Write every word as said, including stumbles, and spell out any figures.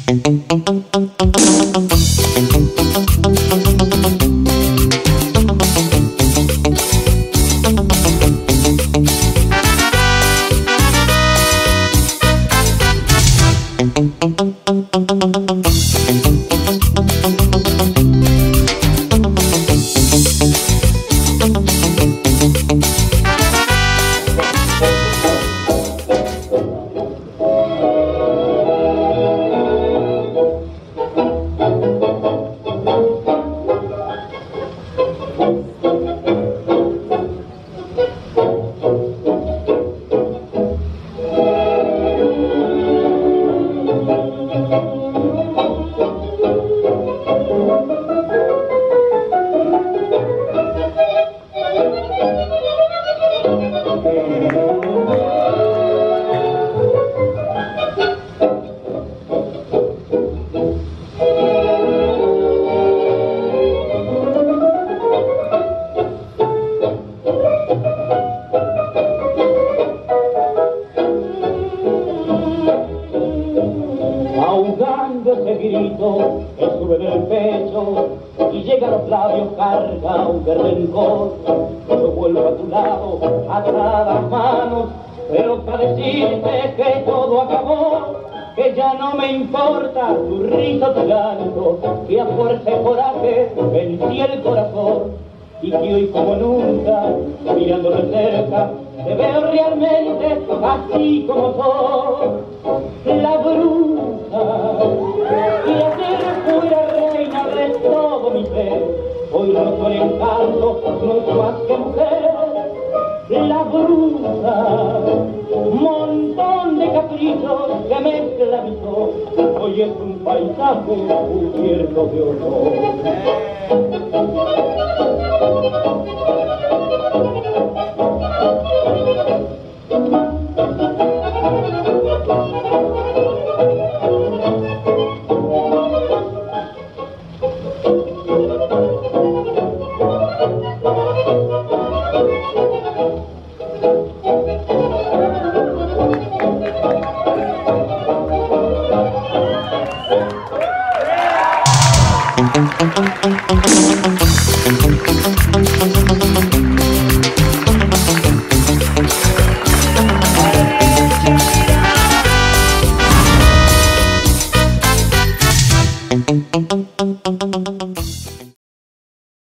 Ahogando ese grito que sube del pecho y llega a los labios cargado de rencor, yo vuelvo a tu lado, atadas manos, pero para decirte que todo acabó, que ya no me importa tu risa, tu llanto, que a fuerza y coraje vencí el corazón, y que hoy como nunca, mirando de cerca, te veo realmente así como soy, la bruja, y ayer fui la reina de todo mi ser, hoy no soy encanto, no soy más que mujer, la bruja, montón de caprichos que me esclavizó, hoy es un paisaje cubierto de horror. Thank you.